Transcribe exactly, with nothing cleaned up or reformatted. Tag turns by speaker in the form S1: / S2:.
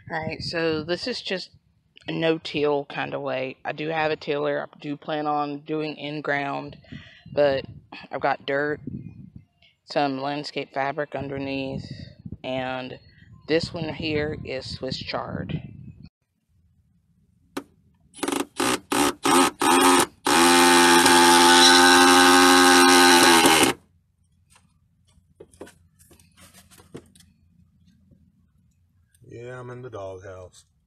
S1: Alright, so this is just a no-till kind of way. I do have a tiller. I do plan on doing in-ground, but I've got dirt, some landscape fabric underneath, and this one here is Swiss chard.
S2: Yeah, I'm in the doghouse.